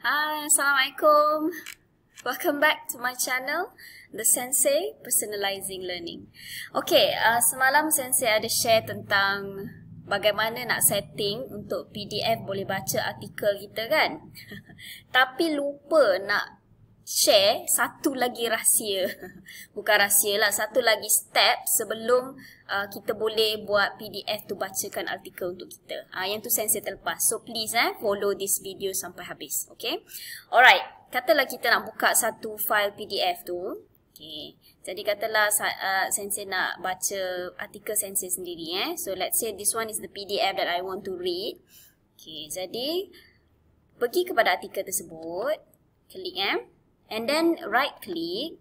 Hi, Assalamualaikum. Welcome back to my channel, The Sensei Personalizing Learning. Okay, semalam Sensei ada share tentang bagaimana nak setting untuk PDF boleh baca artikel kita kan. Tapi lupa nak share satu lagi rahsia. Bukan rahsia lah, satu lagi step sebelum kita boleh buat PDF tu bacakan artikel untuk kita. Yang tu Sensei terlepas. So please follow this video sampai habis. Okay. Alright. Katalah kita nak buka satu file PDF tu. Okay. Jadi katalah Sensei nak baca artikel Sensei sendiri. So let's say this one is the PDF that I want to read. Okay. Jadi pergi kepada artikel tersebut. Klik and then right click.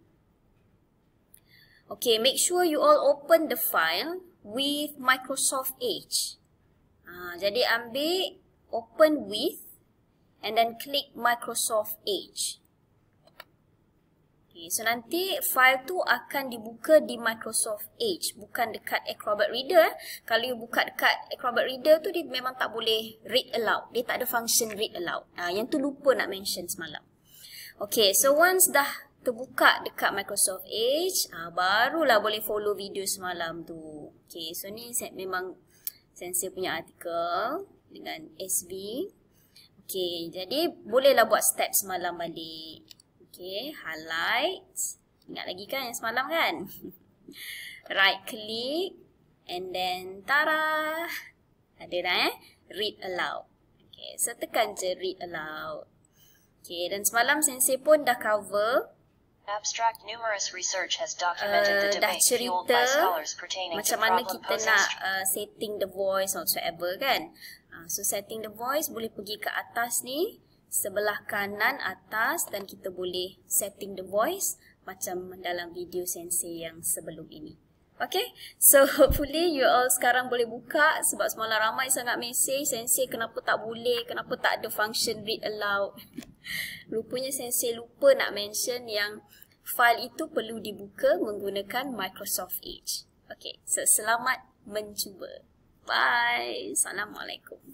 Okay, make sure you all open the file with Microsoft Edge. Jadi ambil open with and then click Microsoft Edge. Okay, so nanti file tu akan dibuka di Microsoft Edge, bukan dekat Acrobat Reader. Kalau you buka dekat Acrobat Reader tu dia memang tak boleh read aloud. Dia tak ada function read aloud. Yang tu lupa nak mention semalam. Okay, so once dah terbuka dekat Microsoft Edge, barulah boleh follow video semalam tu. Okay, so ni memang Sensei punya artikel dengan SB. Okay, jadi bolehlah buat step semalam balik. Okay, highlight. Ingat lagi kan yang semalam kan? Right click and then tada! Ada dah read aloud. Okay, so tekan je read aloud. Okay, dan semalam Sensei pun dah cover Abstract numerous research has documented the dah debate fueled cerita by scholars pertaining macam to mana problem kita posing nak setting the voice or whatsoever kan. So setting the voice boleh pergi ke atas ni, sebelah kanan atas, dan kita boleh setting the voice macam dalam video Sensei yang sebelum ini. Okay, so hopefully you all sekarang boleh buka sebab semalam ramai sangat mesej Sensei kenapa tak boleh, kenapa tak ada function read aloud. Rupanya Sensei lupa nak mention yang file itu perlu dibuka menggunakan Microsoft Edge. Okay, so selamat mencuba. Bye. Assalamualaikum.